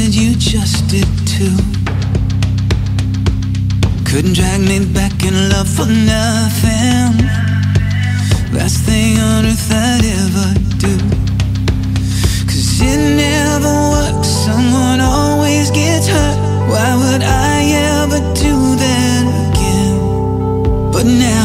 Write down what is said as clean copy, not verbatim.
said you just did too. Couldn't drag me back in love for nothing. Last thing on earth I'd ever do. 'Cause it never works, someone always gets hurt. Why would I ever do that again? But now